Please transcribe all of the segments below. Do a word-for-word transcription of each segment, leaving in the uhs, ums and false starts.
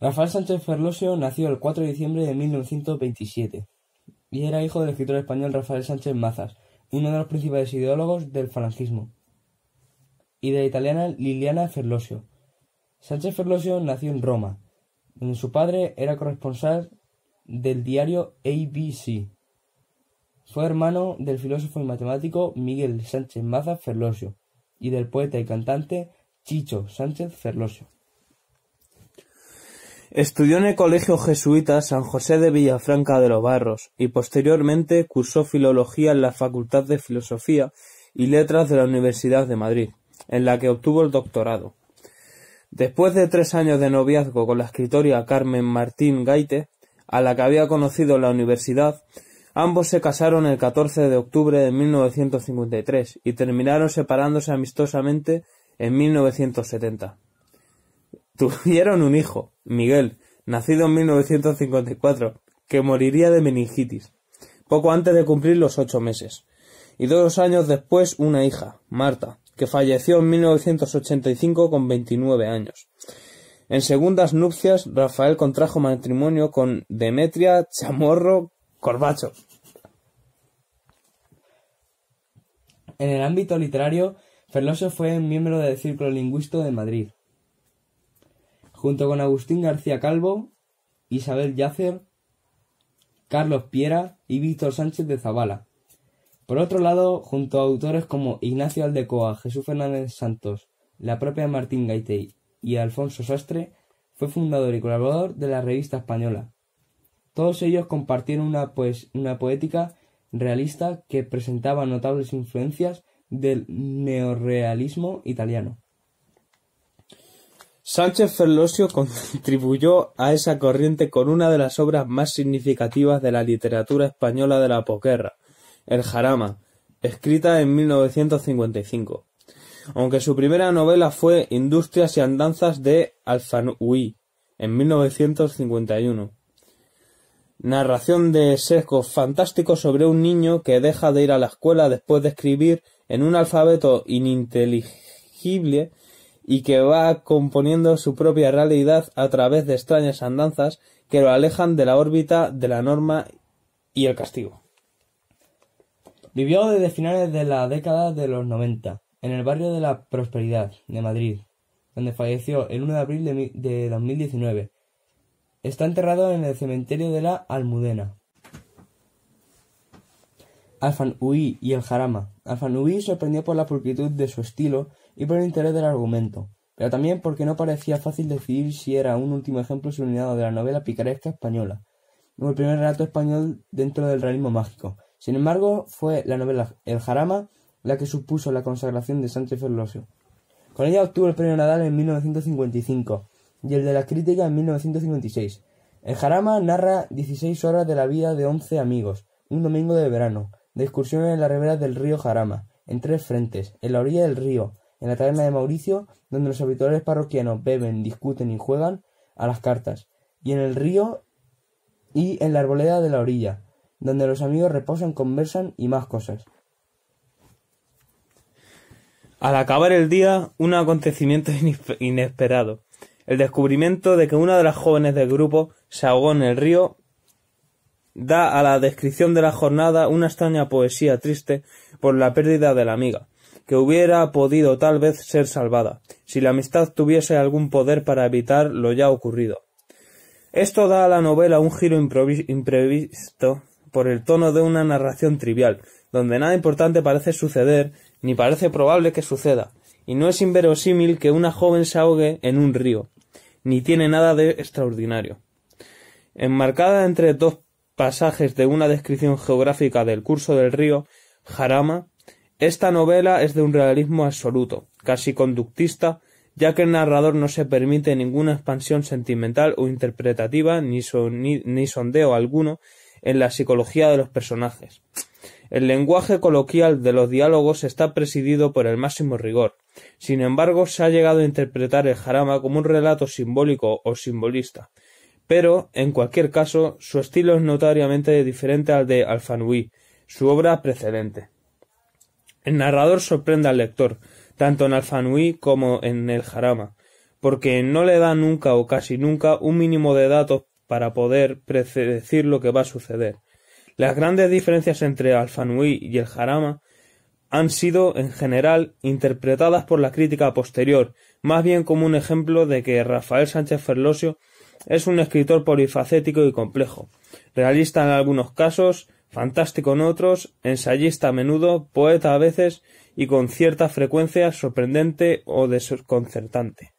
Rafael Sánchez Ferlosio nació el cuatro de diciembre de mil novecientos veintisiete y era hijo del escritor español Rafael Sánchez Mazas, uno de los principales ideólogos del falangismo, y de la italiana Liliana Ferlosio. Sánchez Ferlosio nació en Roma, donde su padre era corresponsal del diario A B C. Fue hermano del filósofo y matemático Miguel Sánchez Mazas Ferlosio y del poeta y cantante Chicho Sánchez Ferlosio. Estudió en el Colegio Jesuita San José de Villafranca de los Barros y posteriormente cursó Filología en la Facultad de Filosofía y Letras de la Universidad de Madrid, en la que obtuvo el doctorado. Después de tres años de noviazgo con la escritora Carmen Martín Gaite, a la que había conocido en la universidad, ambos se casaron el catorce de octubre de mil novecientos cincuenta y tres y terminaron separándose amistosamente en mil novecientos setenta. Tuvieron un hijo, Miguel, nacido en mil novecientos cincuenta y cuatro, que moriría de meningitis, poco antes de cumplir los ocho meses, y dos años después una hija, Marta, que falleció en mil novecientos ochenta y cinco con veintinueve años. En segundas nupcias, Rafael contrajo matrimonio con Demetria Chamorro Corbacho. En el ámbito literario, Ferlosio fue miembro del Círculo Lingüístico de Madrid, junto con Agustín García Calvo, Isabel Yacer, Carlos Piera y Víctor Sánchez de Zabala. Por otro lado, junto a autores como Ignacio Aldecoa, Jesús Fernández Santos, la propia Martín Gaite y Alfonso Sastre, fue fundador y colaborador de la Revista Española. Todos ellos compartieron una, pues, una poética realista que presentaba notables influencias del neorrealismo italiano. Sánchez Ferlosio contribuyó a esa corriente con una de las obras más significativas de la literatura española de la posguerra, El Jarama, escrita en mil novecientos cincuenta y cinco, aunque su primera novela fue Industrias y andanzas de Alfanui, en mil novecientos cincuenta y uno. Narración de sesgos fantásticos sobre un niño que deja de ir a la escuela después de escribir en un alfabeto ininteligible y que va componiendo su propia realidad a través de extrañas andanzas que lo alejan de la órbita de la norma y el castigo. Vivió desde finales de la década de los noventa, en el barrio de la Prosperidad, de Madrid, donde falleció el uno de abril de, de dos mil diecinueve. Está enterrado en el cementerio de la Almudena. Alfanui y el Jarama. Alfanui sorprendió por la pulcritud de su estilo y por el interés del argumento, pero también porque no parecía fácil decidir si era un último ejemplo subordinado de la novela picaresca española, o el primer relato español dentro del realismo mágico. Sin embargo, fue la novela El Jarama la que supuso la consagración de Sánchez Ferlosio. Con ella obtuvo el premio Nadal en mil novecientos cincuenta y cinco y el de la crítica en mil novecientos cincuenta y seis. El Jarama narra dieciséis horas de la vida de once amigos, un domingo de verano, de excursión en las riberas del río Jarama, en tres frentes: en la orilla del río, en la taberna de Mauricio, donde los habituales parroquianos beben, discuten y juegan a las cartas, y en el río y en la arboleda de la orilla, donde los amigos reposan, conversan y más cosas. Al acabar el día, un acontecimiento inesperado: el descubrimiento de que una de las jóvenes del grupo se ahogó en el río da a la descripción de la jornada una extraña poesía triste por la pérdida de la amiga, que hubiera podido tal vez ser salvada, si la amistad tuviese algún poder para evitar lo ya ocurrido. Esto da a la novela un giro imprevisto por el tono de una narración trivial, donde nada importante parece suceder, ni parece probable que suceda, y no es inverosímil que una joven se ahogue en un río, ni tiene nada de extraordinario. Enmarcada entre dos pasajes de una descripción geográfica del curso del río Jarama, esta novela es de un realismo absoluto, casi conductista, ya que el narrador no se permite ninguna expansión sentimental o interpretativa ni, son, ni, ni sondeo alguno en la psicología de los personajes. El lenguaje coloquial de los diálogos está presidido por el máximo rigor. Sin embargo, se ha llegado a interpretar el Jarama como un relato simbólico o simbolista, pero, en cualquier caso, su estilo es notoriamente diferente al de Alfanui, su obra precedente. El narrador sorprende al lector, tanto en Alfanui como en el Jarama, porque no le da nunca o casi nunca un mínimo de datos para poder predecir lo que va a suceder. Las grandes diferencias entre Alfanui y el Jarama han sido, en general, interpretadas por la crítica posterior, más bien como un ejemplo de que Rafael Sánchez Ferlosio es un escritor polifacético y complejo, realista en algunos casos, fantástico en otros, ensayista a menudo, poeta a veces y con cierta frecuencia sorprendente o desconcertante.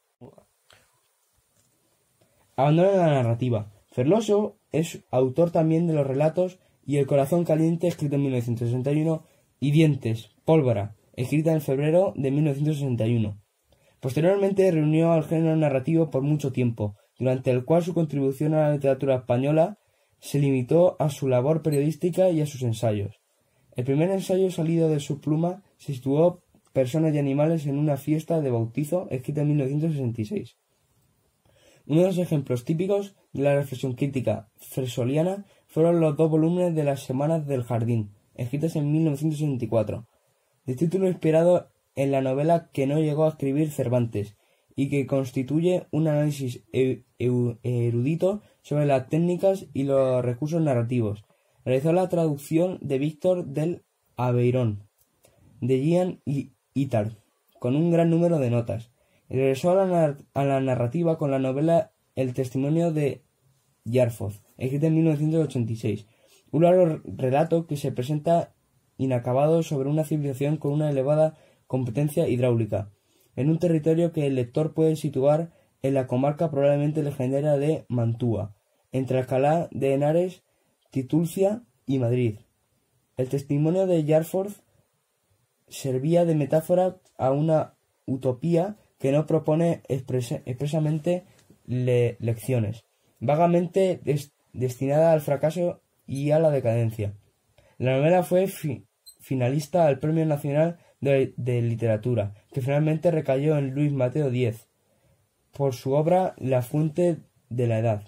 Abandono de la narrativa. Ferlosio es autor también de los relatos Y el corazón caliente, escrito en mil novecientos sesenta y uno, y Dientes, pólvora, escrita en febrero de mil novecientos sesenta y uno. Posteriormente reunió al género narrativo por mucho tiempo, durante el cual su contribución a la literatura española se limitó a su labor periodística y a sus ensayos. El primer ensayo salido de su pluma se situó Personas y animales en una fiesta de bautizo, escrita en mil novecientos sesenta y seis. Uno de los ejemplos típicos de la reflexión crítica fersoliana fueron los dos volúmenes de Las Semanas del Jardín, escritos en mil novecientos sesenta y cuatro, de título inspirado en la novela que no llegó a escribir Cervantes y que constituye un análisis erudito sobre las técnicas y los recursos narrativos. Realizó la traducción de Víctor del Aveyrón, de Jean Itard, con un gran número de notas. Y regresó a la, a la narrativa con la novela El testimonio de Yarford, escrita en mil novecientos ochenta y seis, un largo relato que se presenta inacabado sobre una civilización con una elevada competencia hidráulica, en un territorio que el lector puede situar en la comarca probablemente legendaria de Mantua, entre Alcalá de Henares, Titulcia y Madrid. El testimonio de Yarford servía de metáfora a una utopía que no propone expres expresamente le lecciones, vagamente des destinada al fracaso y a la decadencia. La novela fue fi finalista al Premio Nacional de, de Literatura, que finalmente recayó en Luis Mateo Díez, por su obra La fuente de la edad.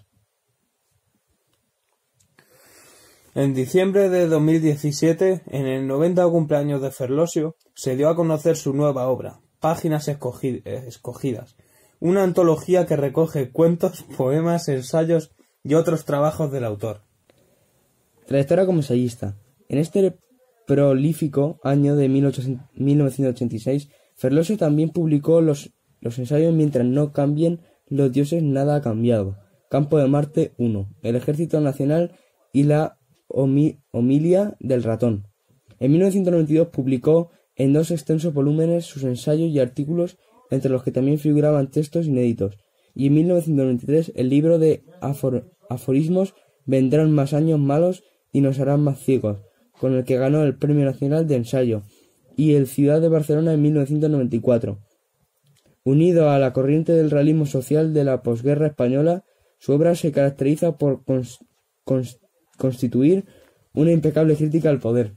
En diciembre de dos mil diecisiete, en el noventa cumpleaños de Ferlosio, se dio a conocer su nueva obra, Páginas escogidas, una antología que recoge cuentos, poemas, ensayos y otros trabajos del autor. Trayectoria como ensayista. En este prolífico año de mil novecientos ochenta y seis, Ferlosio también publicó los, los ensayos Mientras no cambien los dioses nada ha cambiado, Campo de Marte uno, El Ejército Nacional y la Homilia del ratón. En mil novecientos noventa y dos publicó en dos extensos volúmenes sus ensayos y artículos, entre los que también figuraban textos inéditos, y en mil novecientos noventa y tres el libro de afor aforismos Vendrán más años malos y nos harán más ciegos, con el que ganó el Premio Nacional de Ensayo, y el Ciudad de Barcelona en mil novecientos noventa y cuatro. Unido a la corriente del realismo social de la posguerra española, su obra se caracteriza por cons cons constituir una impecable crítica al poder.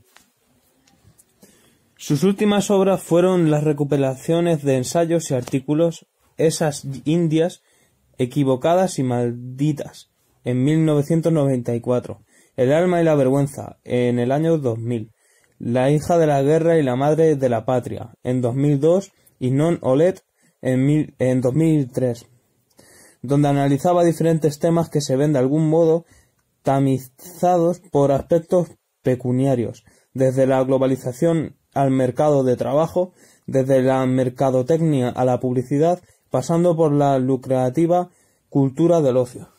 Sus últimas obras fueron las recopilaciones de ensayos y artículos Esas Indias equivocadas y malditas en mil novecientos noventa y cuatro, El alma y la vergüenza en el año dos mil, La hija de la guerra y la madre de la patria en dos mil dos y Non Olet en, mil, en dos mil tres, donde analizaba diferentes temas que se ven de algún modo tamizados por aspectos pecuniarios, desde la globalización al mercado de trabajo, desde la mercadotecnia a la publicidad, pasando por la lucrativa cultura del ocio.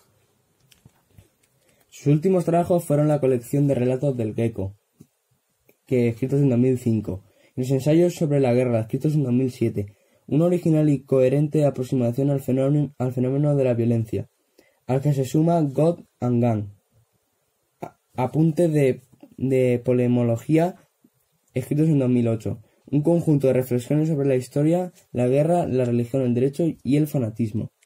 Sus últimos trabajos fueron la colección de relatos del Gecko, que escritos en dos mil cinco, y los ensayos sobre la guerra, escritos en dos mil siete, una original y coherente aproximación al fenómeno, al fenómeno de la violencia, al que se suma God and Gang, apuntes de, de polemología, escritos en dos mil ocho, un conjunto de reflexiones sobre la historia, la guerra, la religión, el derecho y el fanatismo.